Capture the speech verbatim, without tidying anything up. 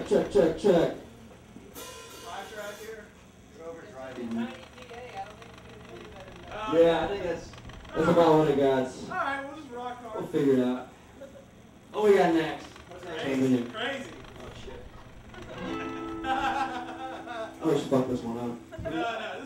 check, check, check, check. Five track here? You're over driving. Uh, Yeah, I think that's that's about what it got. Alright, we'll just rock hard. We'll figure it out. What we got next? What's Crazy. crazy? Crazy. Oh shit. Oh, we should fuck this one up. No, no,